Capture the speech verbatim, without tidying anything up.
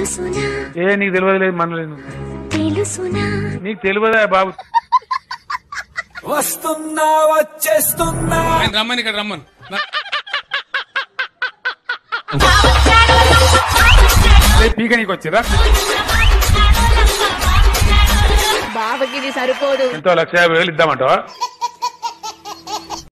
ఏ నీకు తెలియదు మనలేదు నీకు తెలియదా బాబు వస్తున్నా వచ్చేస్తున్నా రమ్మని ఇక్కడ రమ్మను పీక నీకు వచ్చిరా బాబుకి ఇది సరిపోదు ఎంతో లక్ష యాభై వేలు ఇద్దామంటావా